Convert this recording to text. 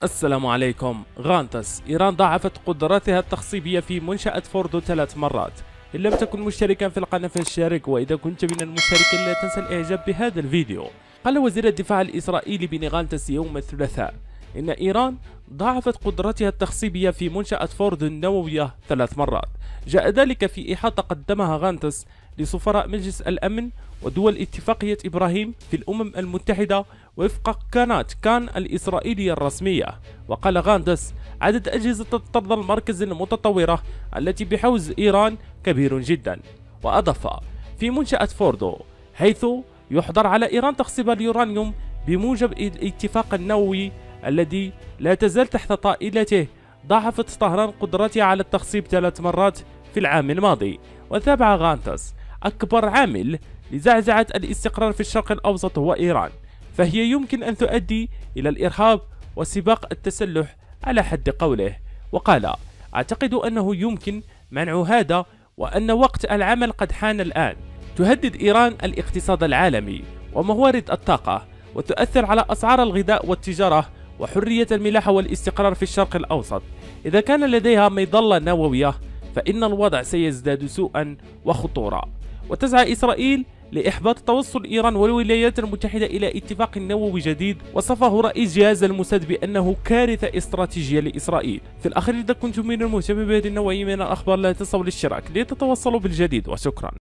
السلام عليكم. غانتس. إيران ضاعفت قدراتها التخصيبية في منشأة فوردو 3 مرات. إن لم تكن مشتركا في القناة فاشترك، وإذا كنت من المشتركين لا تنسى الإعجاب بهذا الفيديو. قال وزير الدفاع الإسرائيلي بن غانتس يوم الثلاثاء إن إيران ضاعفت قدراتها التخصيبية في منشأة فوردو النووية 3 مرات. جاء ذلك في إحاطة قدمها غانتس لسفراء مجلس الأمن ودول اتفاقية إبراهيم في الأمم المتحدة وفق قناة كان الإسرائيلية الرسمية. وقال غانتس: عدد أجهزة الطرد المركز المتطورة التي بحوز إيران كبير جدا. وأضاف: في منشأة فوردو حيث يحظر على إيران تخصيب اليورانيوم بموجب الاتفاق النووي الذي لا تزال تحت طائلته، ضاعفت طهران قدرتها على التخصيب 3 مرات في العام الماضي. وتابع غانتس: أكبر عامل لزعزعة الاستقرار في الشرق الأوسط هو إيران، فهي يمكن أن تؤدي إلى الإرهاب وسباق التسلح على حد قوله. وقال: أعتقد أنه يمكن منع هذا وأن وقت العمل قد حان الآن. تهدد إيران الاقتصاد العالمي وموارد الطاقة، وتؤثر على أسعار الغذاء والتجارة وحرية الملاحة والاستقرار في الشرق الأوسط. إذا كان لديها مظلة نووية فإن الوضع سيزداد سوءا وخطورة. وتسعى إسرائيل لإحباط توصل إيران والولايات المتحدة إلى اتفاق نووي جديد، وصفه رئيس جهاز الموساد بأنه كارثة استراتيجية لإسرائيل. في الأخير، إذا كنتم من المهتمين بهذه النوعية من الأخبار لا تنسوا الاشتراك لتتوصلوا بالجديد، وشكرا.